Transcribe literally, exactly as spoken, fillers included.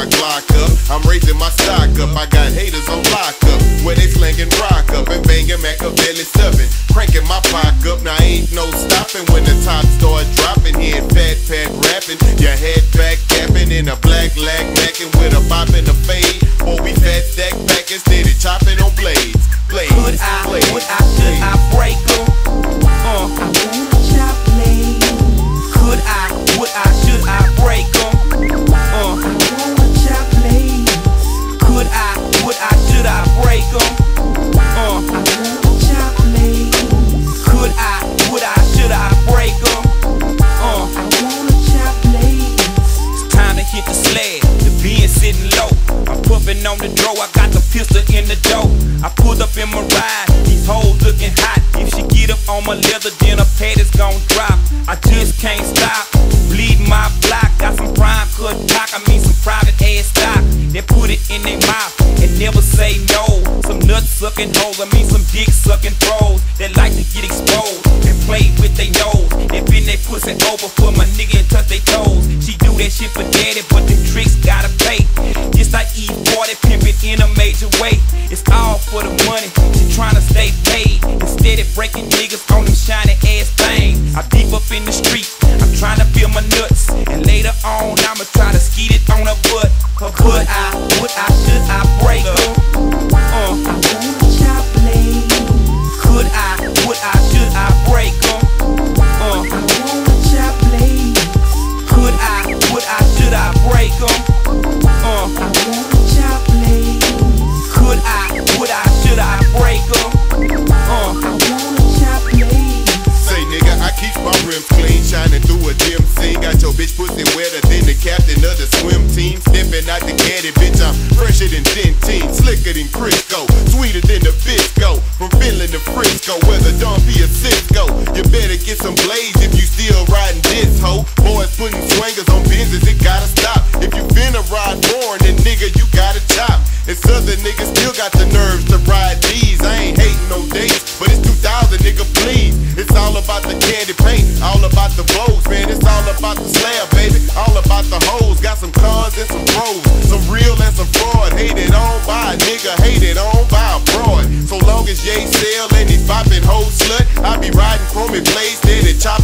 block up. I'm raising my stock up. I got haters on lockup, where they slanging rock up and banging Machiavelli seven. Cranking my pock up, now ain't no stopping when the top start dropping. Here Fat Pat rapping, your head back capping in a black lag macking with a bop and a fade. Or we fat stack back instead of chopping on blades. Blades. Could I, blades, would I, should I break 'em? Uh, I wanna chop blades. could I, would I, should I break 'em? Uh, I wanna chop blades. could I, would I, should I break 'em? Uh, I wanna chop blades. could I, would I, should I break 'em? Uh, I wanna chop blades. it's time to hit the sled. The Benz sitting low. I'm puffing on the dro. I got the pistol in the door. I pulled up in my ride. These hoes looking hot. If she get up on my leather, then her panties gon' drop. I just can't stop. Bleed my block. Got some prime cut cock. I mean some private ass stock. They put it in their mouth and never say no. Some nut sucking hoes. I mean some dick sucking pros that like to get exposed and play with their nose. They bend their pussy over for my nigga and touch their toes. She do that shit for daddy, but the tricks gotta pay. Just like E forty pimping in a major way. It's all for the money. She tryna stay paid instead of breaking niggas on them shiny ass things. I deep up in the street. I'm tryna feel my nuts, and later on I'ma try to skeet it on her butt. Her could I, would I, should I break 'em? Uh, I wanna chop blades. could I, would I, should I break 'em? Uh, I wanna chop blades. could I, would I, should I break 'em? Uh, I wanna chop blades. could I, would I, should I break 'em? Uh, I wanna chop blades. Say nigga, I keep my rims clean, shining through a dim scene. Got your bitch pussy wetter than the captain of the swim team. Stepping out the caddy, bitch, I'm fresher than Dentine, slicker than Crisco, sweeter than the Bisco. From Finland to Frisco, whether Don be a Cisco. You better get some blades if you still riding this hoe. Boys putting swingers on Benzes, it gotta stop. If you finna ride foreign, then nigga, you gotta chop. And southern niggas still got the nerves to ride these. I ain't hating no dates, but it's two thousand, nigga, please. It's all about the candy paint, all about the Vogues, man. It's all about the slab, baby, all about the hoes. Got some cons and some pros, some real and some fraud. Hated on by a nigga, hated on by a broad. So long as Ye sell and he bopping hoes slut, I be riding chromey blades, steady chop